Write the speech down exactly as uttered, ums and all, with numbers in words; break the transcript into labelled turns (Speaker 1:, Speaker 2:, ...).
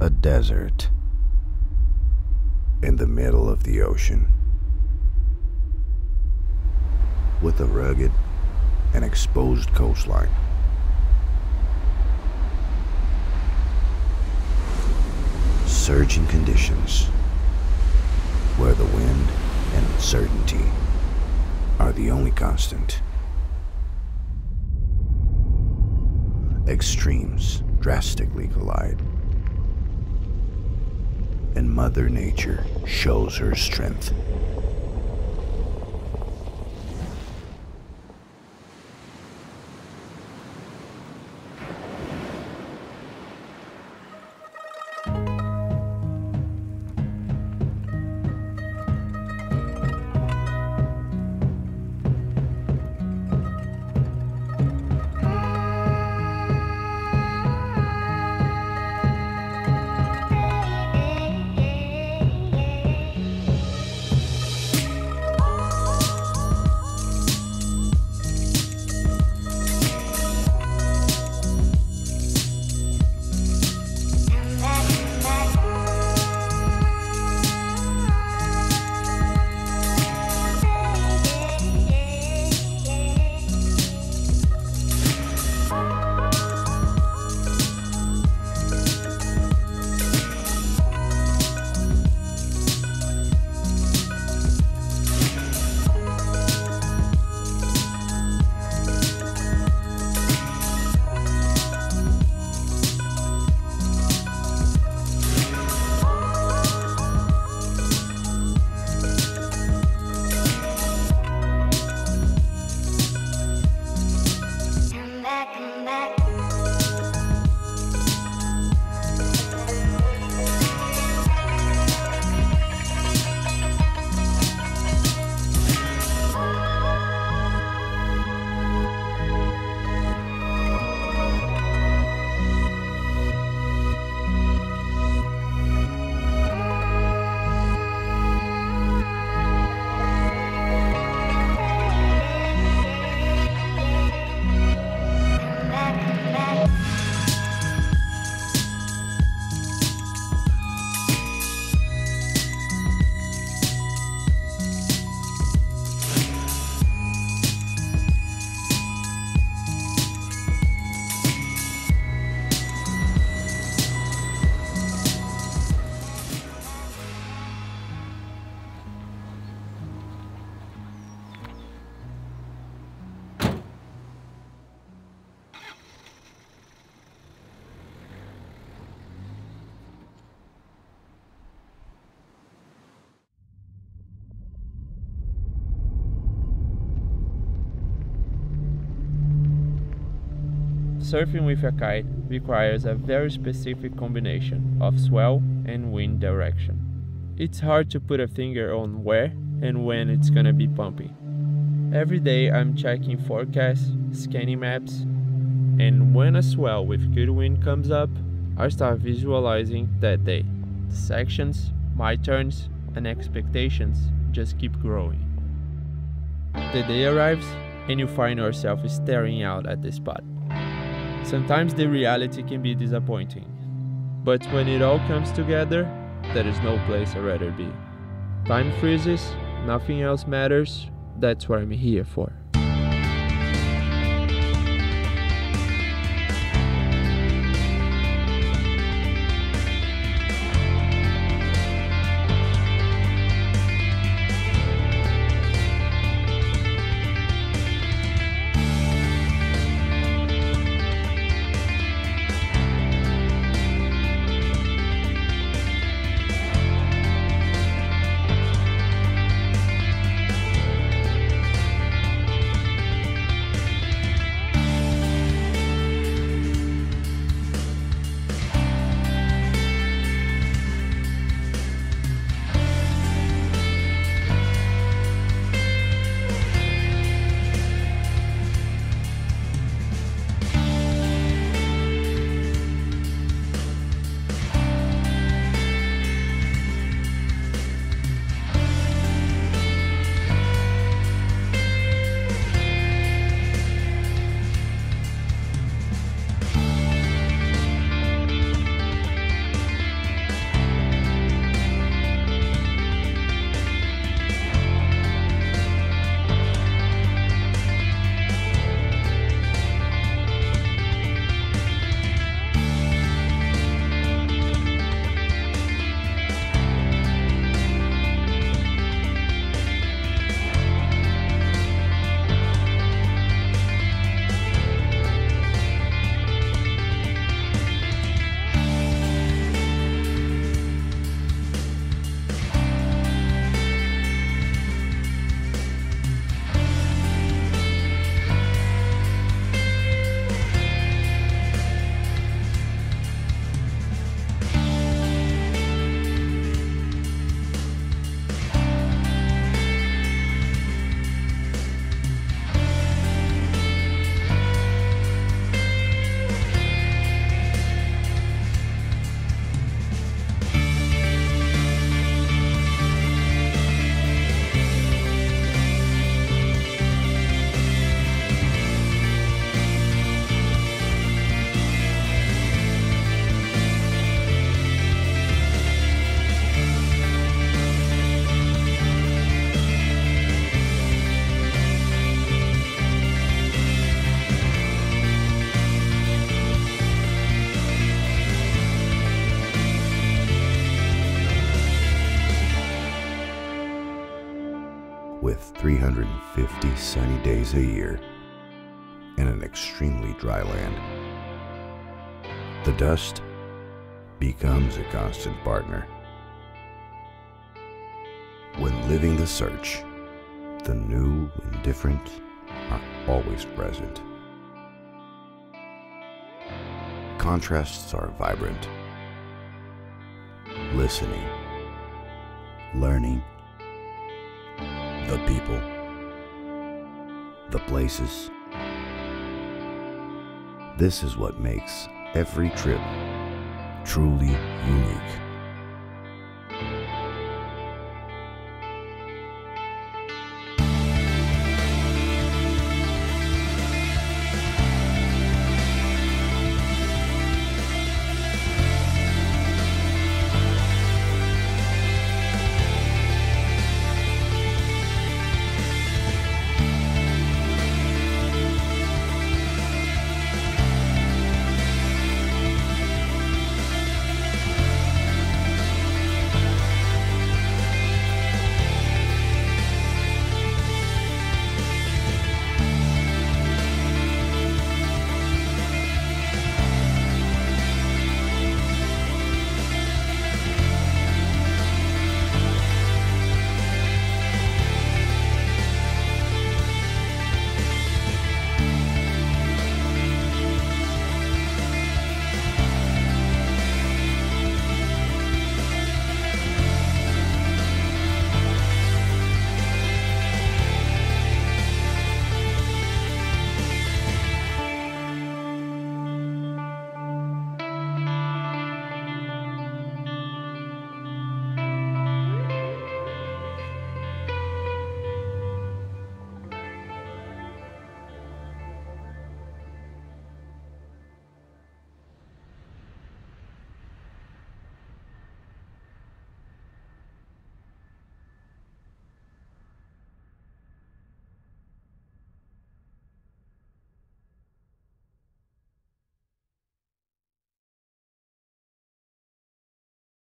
Speaker 1: a desert in the middle of the ocean, with a rugged and exposed coastline. Surging conditions, where the wind and uncertainty are the only constant. Extremes drastically collide, and Mother Nature shows her strength.
Speaker 2: Surfing with a kite requires a very specific combination of swell and wind direction. It's hard to put a finger on where and when it's gonna be pumping. Every day I'm checking forecasts, scanning maps, and when a swell with good wind comes up, I start visualizing that day. The sections, my turns, and expectations just keep growing. The day arrives and you find yourself staring out at the spot. Sometimes the reality can be disappointing, but when it all comes together, there is no place I'd rather be. Time freezes, nothing else matters, that's what I'm here for.
Speaker 1: three hundred fifty sunny days a year in an extremely dry land. The dust becomes a constant partner. When living the search, the new and different are always present. Contrasts are vibrant. Listening, learning, the people, the places. This is what makes every trip truly unique.